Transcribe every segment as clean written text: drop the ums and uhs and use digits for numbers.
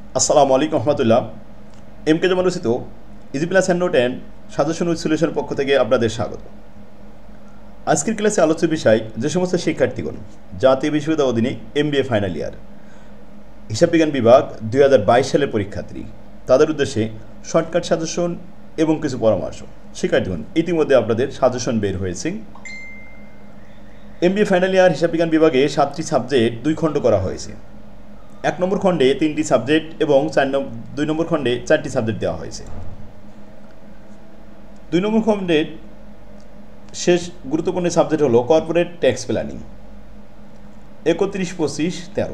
আসসালামু আলাইকুম রহমতুল্লাহ। M K Zaman রচিত easy plus hand note and suggestion with সলিউশনের পক্ষ থেকে আপনাদের স্বাগত। আজকের ক্লাসে আলোচ্য বিষয় যে সমস্ত শিক্ষার্থীগণ জাতীয় বিশ্ববিদ্যালয়ের অধীনে MBA ফাইনাল ইয়ার হিসাব বিজ্ঞান বিভাগ 2022 সালের পরীক্ষার্থী, তাদের উদ্দেশ্যে শর্টকাট সাজেশন এবং কিছু পরামর্শ। শিক্ষার্থীগণ, ইতিমধ্যে আপনাদের সাজেশন বের হয়েছে। MBA ফাইনাল ইয়ার হিসাব বিজ্ঞান বিভাগে 7টি সাবজেক্ট 2 খণ্ড করা হয়েছে। 1 নম্বর খণ্ডে 3টি সাবজেক্ট এবং 2 নম্বর খণ্ডে 4টি সাবজেক্ট দেওয়া হয়েছে। 2 নম্বর খণ্ডের শেষ গুরুত্বপূর্ণ সাবজেক্ট হলো কর্পোরেট ট্যাক্স প্ল্যানিং, 31, 25, 13।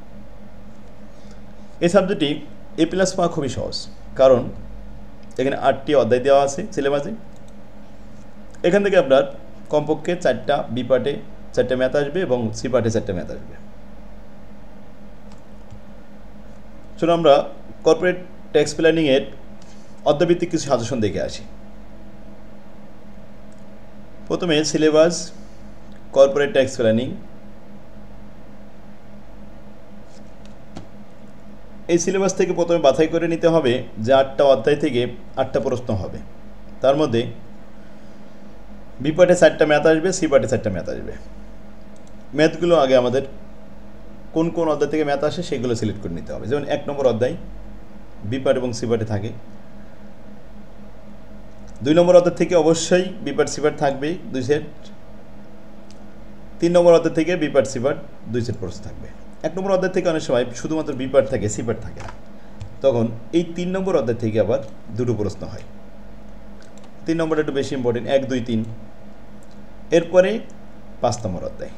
এই সাবজেক্টটি A+ পাওয়া খুবই সহজ, কারণ এখানে 8টি অধ্যায় দেওয়া আছে সিলেবাসে। এখান থেকে আপনার কমপক্ষে 4টা বি পার্টে 4টা ম্যাথ আসবে এবং সি পার্টে 4টা ম্যাথ আসবে। চলো আমরা কর্পোরেট ট্যাক্স প্ল্যানিংয়ের অধ্যায়ভিত্তিক কিছু সাজেশন দেখে আসি। প্রথমে সিলেবাস কর্পোরেট ট্যাক্স প্ল্যানিং। এই সিলেবাস থেকে প্রথমে বাছাই করে নিতে হবে যে 8টা অধ্যায় থেকে 8টা প্রশ্ন হবে। তার মধ্যে বি পার্টে 4টা ম্যাথ আসবে, সি পার্টে 4টা ম্যাথ আসবে। ম্যাথগুলো আগে আমাদের কোন কোন অধ্যায় থেকে ম্যাথ আসে সেগুলো সিলেক্ট করে নিতে হবে। যেমন 1 নম্বর অধ্যায় বি পার্ট এবং সি পার্টে থাকে। 2 নম্বর অধ্যায় থেকে অবশ্যই বি পার্ট সি পার্ট থাকবে 2 সেট। 3 নম্বর অধ্যায় থেকে B part C part 2 set প্রশ্ন থাকবে। 1 নম্বর অধ্যায় থেকে অনেক সময় শুধুমাত্র বি পার্ট থাকে, সি পার্ট থাকে না, তখন এই 3 নম্বর অধ্যায় থেকে আবার 2টো প্রশ্ন হয়। 3 নম্বরটা একটু বেশি ইম্পর্টেন্ট, 1, 2, 3। এরপরে 5 নম্বর অধ্যায়,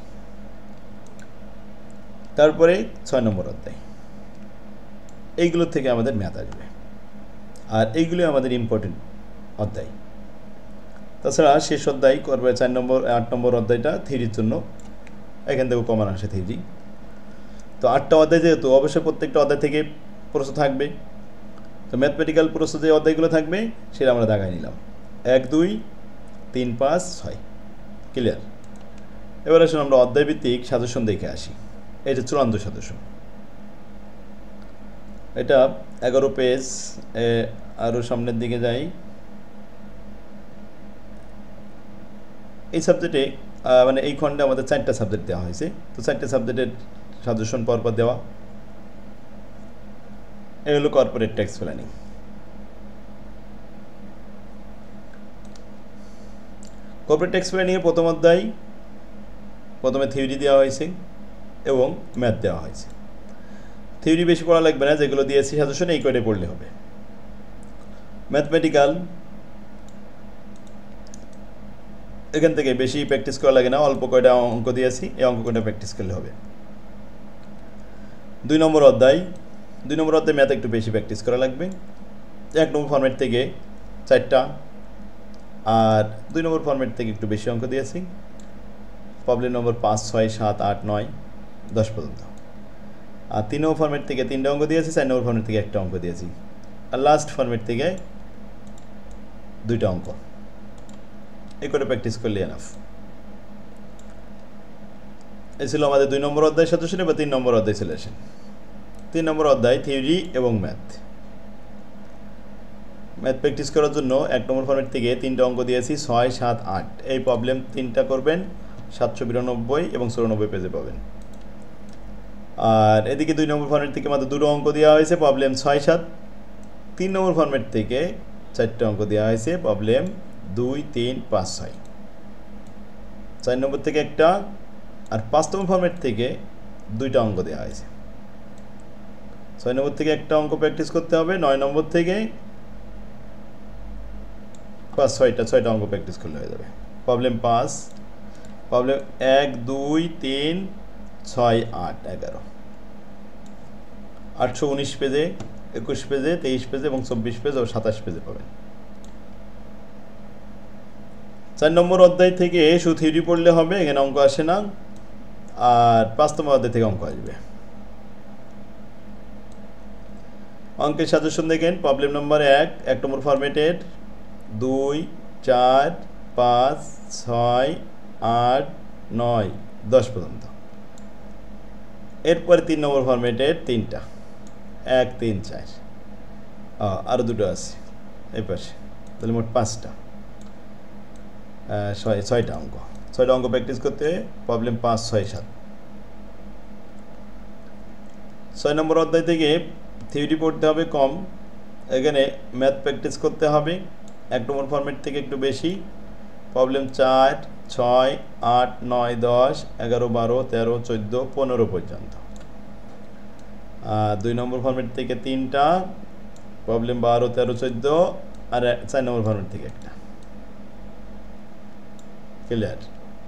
তারপরে 6 নম্বর অধ্যায়। এইগুলোর থেকে আমাদের ম্যাথ আসবে, আর এইগুলো আমাদের ইম্পর্টেন্ট অধ্যায়। তাছাড়া শেষ অধ্যায় করবে 4 নম্বর 8 নম্বর অধ্যায়টা থিওরির জন্য, এখান থেকেও কমন আসে থিওরি। তো 8টা অধ্যায় যেহেতু অবশ্যই প্রত্যেকটা অধ্যায় থেকে প্রশ্ন থাকবে। তো ম্যাথমেটিক্যাল প্রশ্ন যে অধ্যায়গুলো থাকবে সেটা আমরা দাগাই নিলাম, 1, 2, 3, 5, 6। ক্লিয়ার? এবার আসুন আমরা অধ্যায়ভিত্তিক সাজেশন দেখে আসি। এটা চূড়ান্ত সাজেশন, এটা 11 পেজ। আরও সামনের দিকে যাই। এই সাবজেক্টে মানে এই খণ্ডে আমাদের 4টা সাবজেক্ট দেওয়া হয়েছে। তো 4টা সাবজেক্টের সাজেশন পরপর দেওয়া। এগুলো corporate tax planning. Corporate tax প্ল্যানিংয়ের প্রথম অধ্যায় প্রথমে থিওরি দেওয়া হয়েছে এবং ম্যাথ দেওয়া হয়েছে। থিওরি বেশি পড়া লাগবে না, যেগুলো দিয়েছি সাজেশনে এই কয়টাই পড়লে হবে। ম্যাথমেটিক্যাল এখান থেকে বেশি প্র্যাকটিস করা লাগে না, অল্প কয়টা অঙ্ক দিয়েছি, এই অঙ্ক কয়টা প্র্যাকটিস করলে হবে। 2 নম্বর অধ্যায় ম্যাথ একটু বেশি প্র্যাকটিস করা লাগবে। 1 নম্বর ফরম্যাট থেকে 4টা, আর 2 নম্বর ফরম্যাট থেকে একটু বেশি অঙ্ক দিয়েছি। প্রবলেম নম্বর 5, 6, 7, 8, 9, 10 পর্যন্ত। আর 3 নম্বর ফরম্যাট থেকে 3টা অঙ্ক দিয়েছি, 4 নম্বর ফরম্যাট থেকে 1টা অঙ্ক দিয়েছি, আর লাস্ট ফরম্যাট থেকে 2টা অঙ্ক। এই করে প্র্যাকটিস করলে এনাফ। এই ছিল আমাদের 2 নম্বর অধ্যায় সাজেশন। বা 3 নম্বর অধ্যায় চলে আসেন। 3 নম্বর অধ্যায় থিওরি এবং ম্যাথ প্র্যাকটিস করার জন্য 1 নম্বর ফরম্যাট থেকে 3টা অঙ্ক দিয়েছি, 6, 7, 8। এই প্রবলেম 3টা করবেন, 792 এবং 94 পেজে পাবেন। আর এদিকে 2 নম্বর ফরম্যাট থেকে মাত্র 2টো অঙ্ক দেওয়া হয়েছে, প্রবলেম 6, 7। 3 নম্বর ফরম্যাট থেকে 4টা অঙ্ক দেওয়া হয়েছে, প্রবলেম 2, 3, 5, 6। 4 নম্বর থেকে 1টা, আর 5 নম্বর ফরম্যাট থেকে 2টা অঙ্ক দেওয়া হয়েছে। 6 নম্বর থেকে 1টা অঙ্ক প্র্যাকটিস করতে হবে। 9 নম্বর থেকে 6টা অঙ্ক প্র্যাকটিস করলে হয়ে যাবে। Problem 5, problem 1, 2, 3, 6, 8, 11। 819 পেজে, 21 পেজে, 23 পেজে এবং 24 পেজ ও 27 পেজে পাবেন। 4 নম্বর অধ্যায় থেকে শুধু থিওরি পড়লে হবে, এখানে অঙ্ক আসে না। আর 5 নম্বর অধ্যায় থেকে অঙ্ক আসবে। অঙ্কের সাজেশন দেখেন। প্রবলেম নম্বর 1 নম্বর ফরম্যাটের 2, 4, 5, 6, 8, 9, 10 পর্যন্ত। এরপরে 3 নম্বর ফরম্যাটের 3টা, 1 3 4 আরও দুটো আছে এই পাশে, তাহলে মোট 5টা, 6টা অঙ্ক। 6টা অঙ্ক প্র্যাকটিস করতে প্রবলেম 5 6 7। 6 নম্বর অধ্যায় থেকে থিওরি পড়তে হবে কম, এখানে ম্যাথ প্র্যাকটিস করতে হবে 1 নম্বর ফরম্যাট থেকে একটু বেশি। প্রবলেম 4 6 8 9 10 11 12 13 14 15 পর্যন্ত। 2 নম্বর ফরম্যাট থেকে 3টা, প্রবলেম 12 13 14, আর 4 নম্বর ফরম্যাট থেকে একটা। ক্লিয়ার?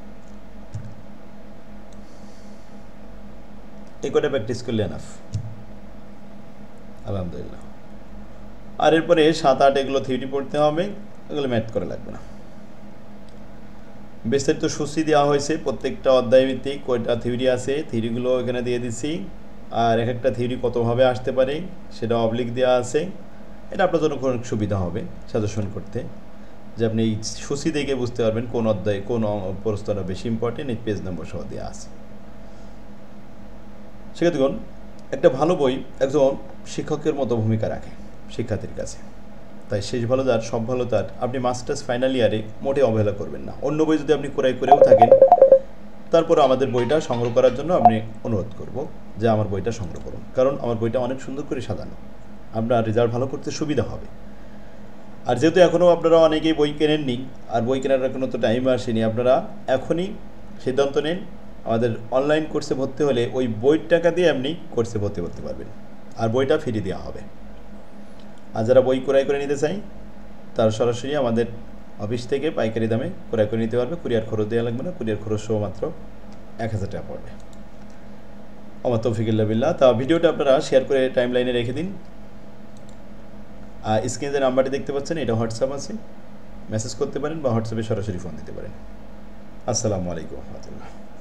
এই কটা প্র্যাকটিস করলে এনাফ, আলহামদুলিল্লাহ। আর এরপরে 7 8 এগুলো থিওরি পড়তে হবে, এগুলো ম্যাথ করা লাগবে না। বিস্তারিত সূচি দেওয়া হয়েছে, প্রত্যেকটা অধ্যায় ভিত্তিক কয়টা থিওরি আছে থিওরিগুলো এখানে দিয়ে দিচ্ছি, আর এক একটা থিওরি কতভাবে আসতে পারে সেটা অবলিক দেওয়া আছে। এটা আপনার জন্য অনেক সুবিধা হবে সাজেশন করতে, যে আপনি এই সূচি দেখে বুঝতে পারবেন কোন অধ্যায় কোন প্রশ্নটা বেশি ইম্পর্টেন্ট, এই পেজ নম্বর সহ দেওয়া আছে। সেক্ষেত্রে একটা ভালো বই একজন শিক্ষকের মতো ভূমিকা রাখে শিক্ষার্থীর কাছে, তাই শেষ ভালো যার সব ভালো তার। আপনি মাস্টার্স ফাইনাল ইয়ারে মোটে অবহেলা করবেন না। অন্য বই যদি আপনি ক্রয় করেও থাকেন, তারপর আমাদের বইটা সংগ্রহ করার জন্য আপনি অনুরোধ করব যে আমার বইটা সংগ্রহ করুন, কারণ আমার বইটা অনেক সুন্দর করে সাজানো, আপনার রেজাল্ট ভালো করতে সুবিধা হবে। আর যেহেতু এখনও আপনারা অনেকেই বই কেনেননি, আর বই কেনার এখনও তো টাইম আসেনি, আপনারা এখনই সিদ্ধান্ত নেন আমাদের অনলাইন কোর্সে ভর্তি হলে ওই বইয়ের টাকা দিয়ে আপনি কোর্সে ভর্তি করতে পারবেন, আর বইটা ফ্রি দেওয়া হবে। আর যারা বই ক্রয় করে নিতে চাই তারা সরাসরি আমাদের অফিস থেকে পাইকারি দামে ক্রয় করে নিতে পারবে, কুরিয়ার খরচ দেওয়া লাগবে না, কুরিয়ার খরচ সহ মাত্র 1000 টাকা পড়বে। আমার তৌফিকুল্লাহ বিল্লাহ। তা ভিডিওটা আপনারা শেয়ার করে টাইম লাইনে রেখে দিন। আর স্ক্রিনে যে নাম্বারটি দেখতে পাচ্ছেন এটা হোয়াটসঅ্যাপ আছে, মেসেজ করতে পারেন বা হোয়াটসঅ্যাপে সরাসরি ফোন দিতে পারেন। আসসালামু আলাইকুম রহমতুল্লাহ।